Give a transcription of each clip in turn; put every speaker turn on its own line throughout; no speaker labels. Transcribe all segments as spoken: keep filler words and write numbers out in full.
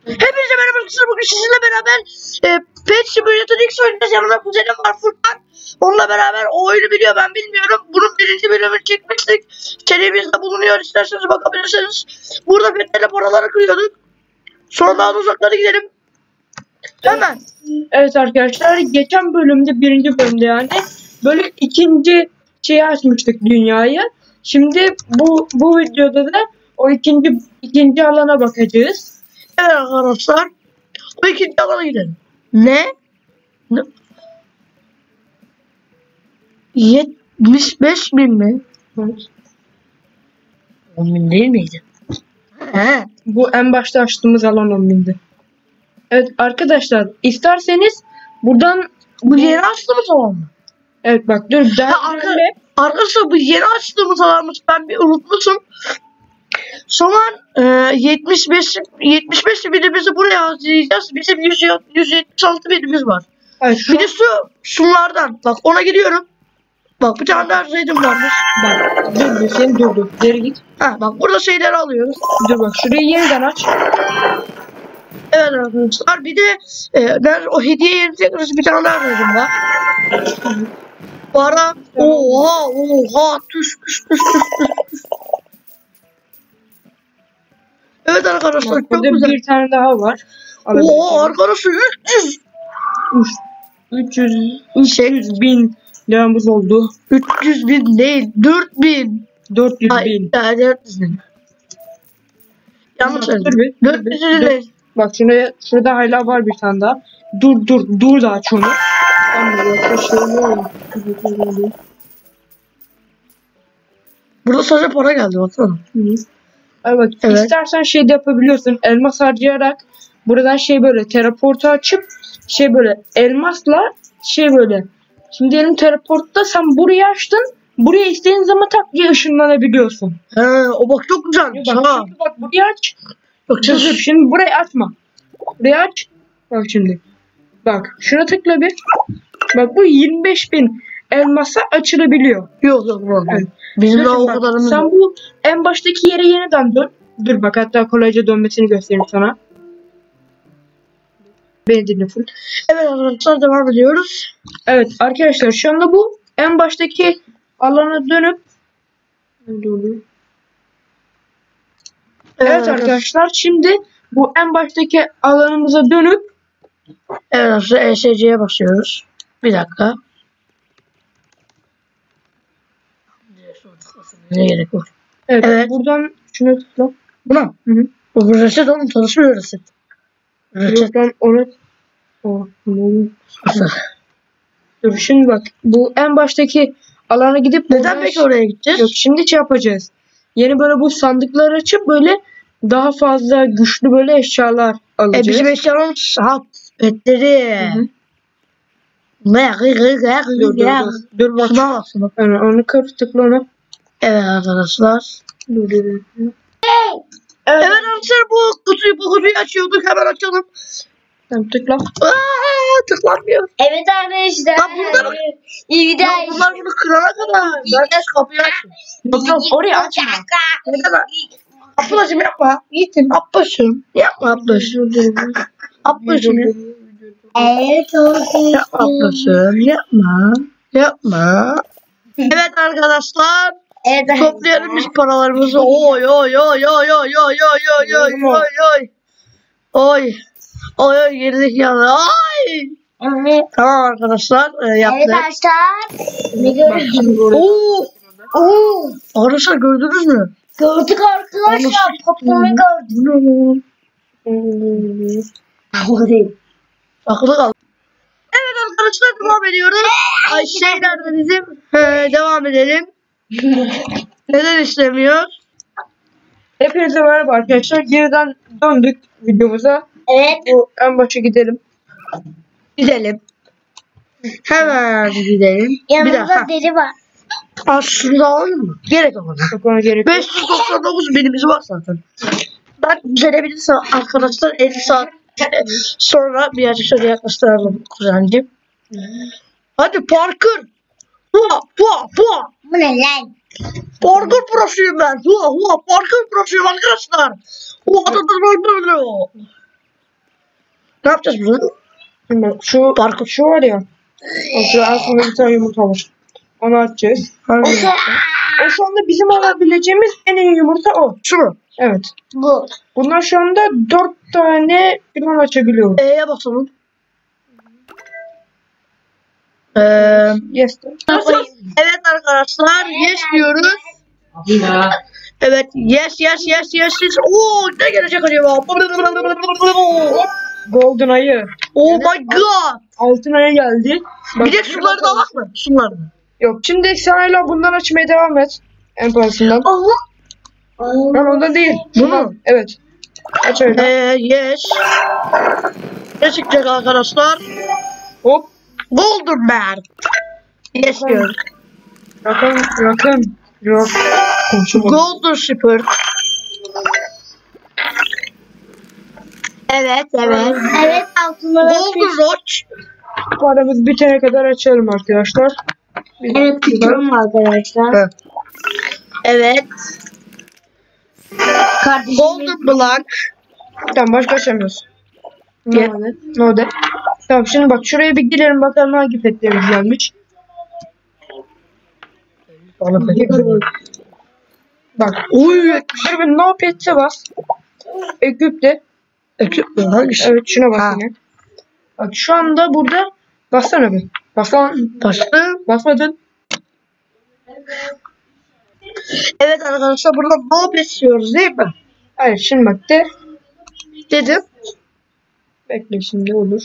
Hepinize merhaba arkadaşlar, bugün sizinle beraber e, Pet Simulator X oynayacağız. Yanımda kuzenim var, Furkan. Onunla beraber o oyunu biliyor, ben bilmiyorum. Bunun birinci bölümünü çekmiştik. Serimizde bulunuyor, isterseniz bakabilirsiniz. Burada petlerle paraları kırıyorduk. Sonra daha da uzaklara gidelim. Hemen.
Evet arkadaşlar, geçen bölümde, birinci bölümde yani böyle ikinci şeyi açmıştık, dünyayı. Şimdi bu bu videoda da o ikinci ikinci alana bakacağız.
Evet arkadaşlar, o ikinci alana gidelim. Ne? Ne? yetmiş beş bin mi?
Evet.
on bin değil miydi? He.
Bu en başta açtığımız alan on bindi. Evet arkadaşlar, isterseniz buradan
Bu yeni açtığımız alan mı?
evet bak dur ben
Ha, arka, arkadaşlar bu yeni açtığımız alanmış, ben bir unutmuşum. Son an e, yetmiş beş yetmiş beş binimizi buraya harcayacağız. Bizim yüz yetmiş altı binimiz var.
evet, şu
Bir de su şunlardan. Bak ona giriyorum. Bak bir tane daha zeytin varmış.
bak dur dur sen dur dur geri git.
Ha bak burada şeyleri alıyoruz.
Dur bak şurayı yeniden aç.
Evet arkadaşlar, bir de e, ben o hediye yerine bir tane daha zeytin var. Para. Oha oha tüş tüş tüş tüş tüş. Evet arkadaşlar,
Bak,
çok
burada
güzel.
bir tane daha var.
Oha arkadaşlar, üç yüz.
üç yüz üç yüz bin liramız oldu.
üç yüz bin değil, dört bin.
dört yüz
Ay,
bin.
ya, dört yüz bin. Yanlış
Dur
söyledim.
bir, dur
dört
bir,
yüz
dur.
değil.
Bak şuraya, şurada hala var bir tane daha. Dur dur dur da aç onu. Tamam, yaklaşıyorum.
Burada sadece para geldi, baksana.
Evet,
Evet.
istersen şey de yapabiliyorsun. Elmas harcayarak buradan şey böyle teleportu açıp şey böyle elmasla şey böyle. Şimdi diyelim teleportta sen burayı açtın. Buraya istediğin zaman tak diye ışınlanabiliyorsun.
He, o bak çok güzelmiş
Bak,
ha.
şimdi bak burayı aç.
Bak
Dur, dur,
çözür.
şimdi burayı açma. Burayı aç. Bak şimdi. Bak şuna tıkla bir. Bak bu yirmi beş bin elmasa açılabiliyor.
Yok yok yok.
Evet.
Bizim
Dur
daha
şimdi
o
bak,
kadarımız
sen
yok.
bu en baştaki yere yeniden dön. Dur bak, hatta kolayca dönmesini göstereyim sana. Beni dinle full.
Evet arkadaşlar, devam ediyoruz.
Evet arkadaşlar, şu anda bu en baştaki alana dönüp evet, evet arkadaşlar, şimdi bu en baştaki alanımıza dönüp
Evet arkadaşlar, E S C'ye basıyoruz. Bir dakika. Ne gerek var?
evet,
Evet.
buradan şuna tıkla.
Buna.
Hı hı.
Bu reset oğlum, çalışmıyor reset. Reset.
Buradan onu oh, dur şimdi bak, bu en baştaki alana gidip
Neden
buradan-
peki oraya gideceğiz?
Yok, şimdi şey yapacağız. Yeni böyle bu sandıkları açıp böyle daha fazla güçlü böyle eşyalar
E
alacağız.
bizim eşyalarımız hat petleri.
Hı hı.
Ne gıy gıy gıy
Dur dur
gıy.
dur. Dur bak.
Şuna baksana.
Yani onu kır, tıkla onu.
Evet arkadaşlar.
Dur dur dur.
Evet.
Evet.
Evet arkadaşlar, bu kutuyu bu kutuyu açıyorduk, hemen açalım.
Tamam, tıkla.
Aa, tıklanmıyor.
Evet arkadaşlar.
Lan bunlar-
İyi
Ya bunlar bunu kırana kadar. Ben şu kapıyı açayım.
Yok yok, orayı açma.
Ne kadar? Ablacım yapma. Yiğitim ablacım. Yapma ablacım.
Dur dur dur.
Ablacım ya.
Evet olsun.
Yapma ablacım. Yapma. Yapma. Evet arkadaşlar.
Evet.
Toplayalım biz paralarımızı. Oy oy oy oy oy oy oy oy oy oy oy. Oy. Oy oy, girdik yana. Oy.
Evet.
Tamam arkadaşlar, e,
Evet
yaptık.
arkadaşlar. Ne
Bak
gördük?
şimdi oraya.
Oo.
Oo.
Arkadaşlar gördünüz mü?
Gördük arkadaşlar. Popcorn'u gördük.
Bu ne lan?
O değil.
Akıllı kaldı. Evet arkadaşlar, devam ediyoruz. Ay şey nerede bizim? He, devam edelim. Neden işlemiyor?
Hepinize merhaba arkadaşlar. Geriden döndük videomuza.
Evet.
Bu en başa gidelim.
Gidelim. Hemen gidelim. Bir
Yanımızda
dakika.
deri var.
Aa, şunu da alalım mı? Gerek yok ona.
Yok, ona gerek yok.
beş yüz doksan dokuz binimiz var zaten. Ben düzelebilirsem arkadaşlar elli saat sonra bir açıkçası yaklaştıralım kuzencim. Hadi parkur. Hua hua hua.
Bu ne lan?
Parkur prosuyum ben. Hua hua parkur prosuyum arkadaşlar. Hua da da da da. Ne yapacağız burada?
Şimdi bak şu
Parkur.
şu var ya. O şu en sonunda bir tane yumurta var. Onu açacağız. O
Hangi?
şu, o şu anda bizim alabileceğimiz en iyi yumurta o.
Şu mu?
Evet.
Bu.
Bunlar şu anda dört tane falan açabiliyoruz.
E'ye basalım. Eee
Yes.
evet arkadaşlar, yes diyoruz. Evet, yes yes yes yes yes. Oo, ne gelecek acaba?
Golden ayı.
Oh my god.
Altın ayı geldi. Bak,
Bir de suları da bak mı? Suları da.
yok. Şimdi sen hala bundan açmaya devam et. En pahalısından.
Allah.
Ben onda değil.
Bu mu?
Evet. Aç öyle.
Eee yes. Ne çıkacak arkadaşlar?
Hop.
Golden Man. Yes diyoruz.
Rakam. Rakam. Yok. Konuşamadım.
Golden Shipper. Evet evet.
Evet altınları
Golden Roach.
Paramız bitene kadar açalım arkadaşlar. Biz
Evet tutuyorum arkadaşlar.
Evet. Evet.
Kardeşim.
Golden Black.
Tamam, başka açamıyoruz.
Gel.
No de. No de. Tamam, şimdi bak şuraya bir girelim bakalım hangi petlerimiz gelmiş. Bak.
Uy.
Dur bir no pet'e bas. Ekipte.
Ekip mi? Hangisi?
Evet, şuna bas
Ha.
yine. Bak şu anda burada. Bassana bir. Bas lan.
Bastım.
Basmadın.
Evet arkadaşlar, burada no besliyoruz değil mi?
Hayır, şimdi bak de.
Dedim.
Bekle, şimdi olur.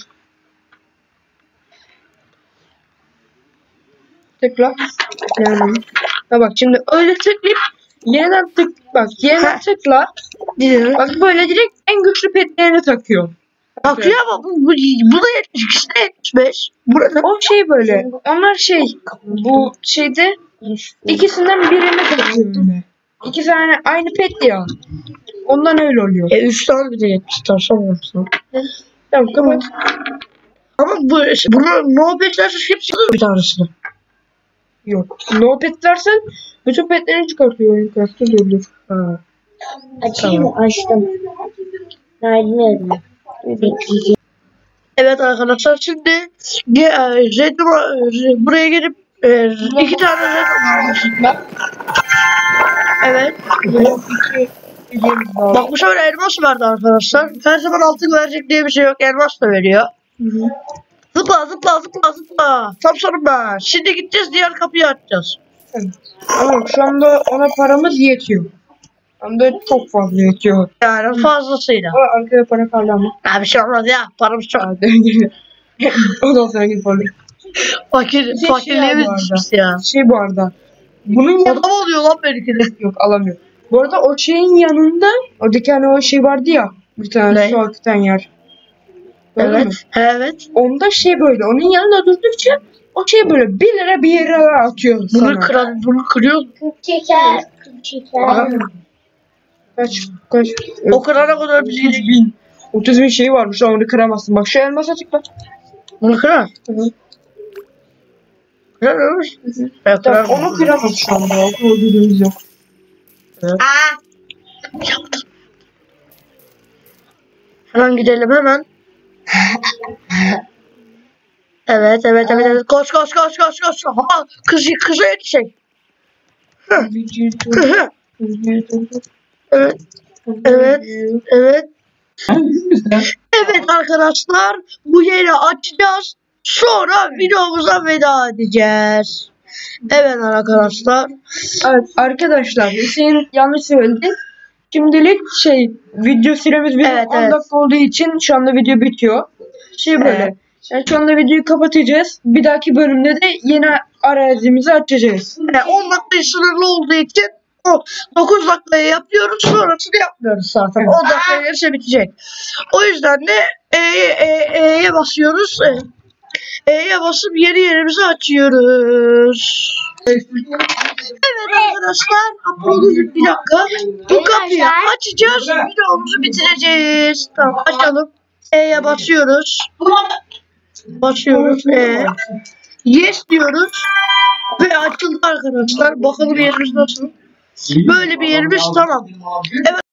Tıkla. Yani. Ha bak, şimdi öyle tıklayıp yeniden tık bak yeniden tıkla.
Dedim.
Bak böyle direkt en güçlü petlerini takıyor.
Bakıyor ama bu, bu, bu da yetmiş iki, de yetmiş beş. Burada.
O şey böyle. Onlar şey bu şeyde ikisinden birini takıyor öyle. İkisi aynı, aynı pet ya. Ondan öyle oluyor.
E üç tane bir de yetmiş tane sanmıyorsun.
Tamam, kapat.
Ama bu, bunu no beslerse hepsi alıyor bir tanesini.
Yok. No pet dersen bütün petlerini çıkartıyor oyun kartı, dur dur.
Ha.
Açayım mı? Açtım. Nerede? Bekleyeceğim.
Evet arkadaşlar, şimdi ge- e, red, e, buraya gelip e, iki tane red. Evet. Bak bu sefer elmas verdi arkadaşlar. Her zaman altın verecek diye bir şey yok. Elmas da veriyor. Zıpla zıpla zıpla zıpla. Tam sonunda. Şimdi gideceğiz, diğer kapıyı açacağız.
Evet. Ama şu anda ona paramız yetiyor. Hem de çok fazla yetiyor.
Yani fazlasıyla.
Ama arkaya para kaldı ama.
Ya bir şey olmaz ya. Paramız çok.
Ondan sonra gidip alayım.
Fakir,
Bir şey
fakirliğimiz
var bu arada.
düşmüş ya.
Şey bu arada. Bunun yanı...
Adam oluyor lan belki de.
Yok, alamıyor. Bu arada o şeyin yanında oradaki hani o şey vardı ya. Bir tane
Ne?
su akıtan yer. Gördün mü?
Evet. Evet.
Onda şey böyle. Onun yanında durdukça o şey böyle bir lira bir yere atıyor
Bunu
sana.
kıran, bunu kırıyor.
Çeker. Çeker.
Aha. Kaç kaç?
O kırana kadar bizi
otuz bin. otuz bin şeyi varmış, onu kıramazsın. Bak şu elmasa tıkla.
bunu kırar.
Hı hı.
Kırar. Evet,
Tamam,
kırar.
onu kıramaz şu anda. O gücümüz yok.
Aa. Yaptım. Hemen gidelim hemen. Evet evet evet evet. Koş koş koş koş koş. Ha, kız kıza yetişecek. Evet. Evet. Evet. Evet arkadaşlar, bu yeri açacağız. Sonra videomuza veda edeceğiz. Evet arkadaşlar.
Evet arkadaşlar, Hüseyin yanlış söyledi. Şimdilik şey video süremiz bizim
Evet,
on
evet.
dakika olduğu için şu anda video bitiyor. Şey böyle.
Evet.
Yani şu anda videoyu kapatacağız. Bir dahaki bölümde de yeni arazimizi açacağız.
Yani on dakika sınırlı olduğu için o dokuz dakikaya yapıyoruz, sonrasını yapmıyoruz zaten.
Evet.
on dakikaya gelirse bitecek. O yüzden de E'ye e, E'ye basıyoruz. E, E'ye basıp yeni yerimizi açıyoruz. Evet arkadaşlar, upload'u bir dakika. Bu kapıyı açacağız, videomuzu bitireceğiz. Tamam, açalım. E'ye basıyoruz. Basıyoruz. E. Yes diyoruz. Ve açıldı arkadaşlar. Bakalım yerimiz nasıl. Böyle bir yerimiz tamam. Evet.